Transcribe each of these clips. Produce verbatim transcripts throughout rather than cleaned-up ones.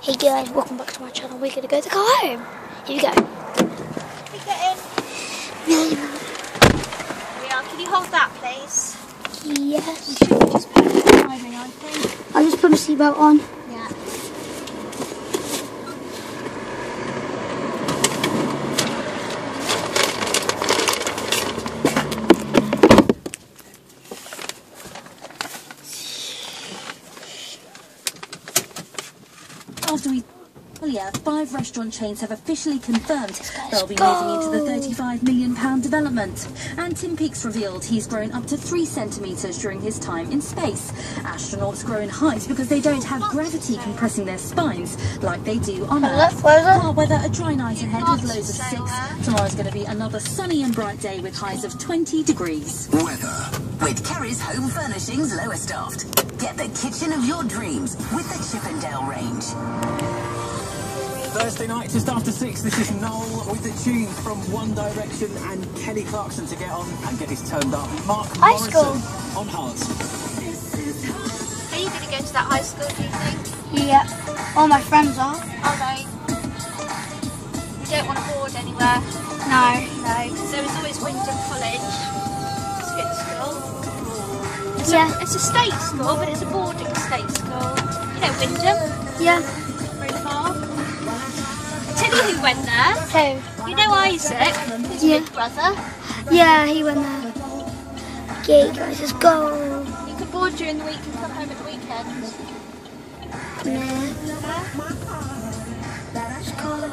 Hey guys, welcome back to my channel. We're gonna go to go home. Here we go. We get in. Yeah. We are. Can you hold that, please? Yes. We should just put the driving, I think. I'll just put my seatbelt on. Yeah. After we, well yeah, five restaurant chains have officially confirmed they'll be go. moving into the thirty-five million pound development. And Tim Peake's revealed he's grown up to three centimetres during his time in space. Astronauts grow in height because they don't have gravity compressing their spines like they do on Earth. Our weather, a dry night ahead with lows of six. Tomorrow's going to be another sunny and bright day with highs of twenty degrees. Weather. With Kerry's Home Furnishings Lowestoft. Get the kitchen of your dreams with the Chippendale range. Thursday night, just after six, this is Noel with the tune from One Direction and Kelly Clarkson to get on and get this turned up. Mark High Morrison school. on Hearts. Are you going to go to that high school, do you think? Yeah. All my friends are. Are they? You don't want to board anywhere? No. No. Because there was always Wyndham College. It's a good school. It's Yeah. A, it's a state school, but it's a boarding state school. You know Wyndham? Yeah. Very far. Tell you who went there. Who? You know Isaac, his Yeah. big brother. Yeah, he went there. Okay, guys, let's go. You can board during the week and come home at the weekend. Yeah. Let's go.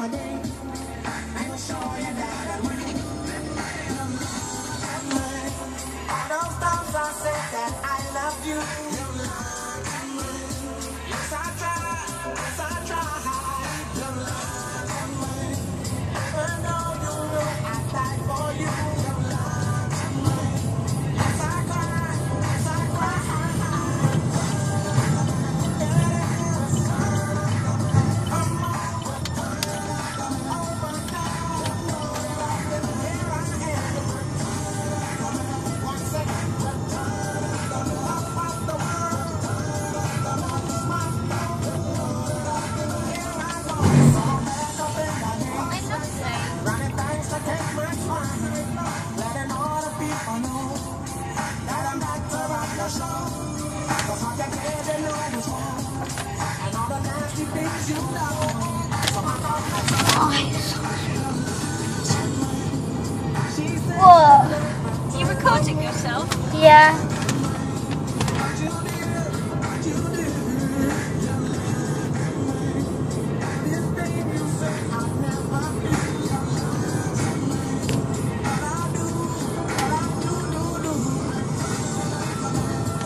Whoa. Are you recording yourself? Yeah.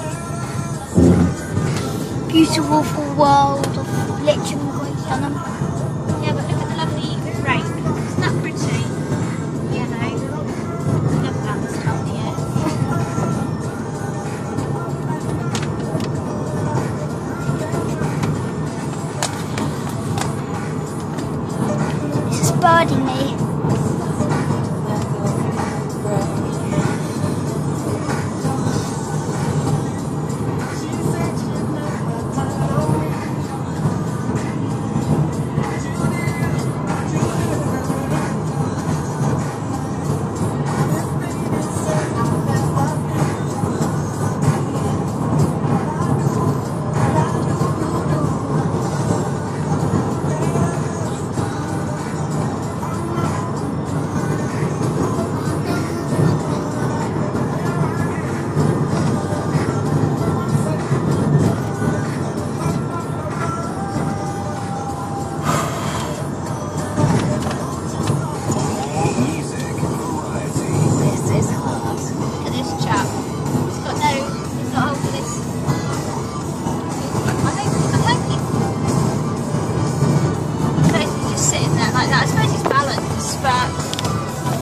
Beautiful world of Litcham Great Dunham.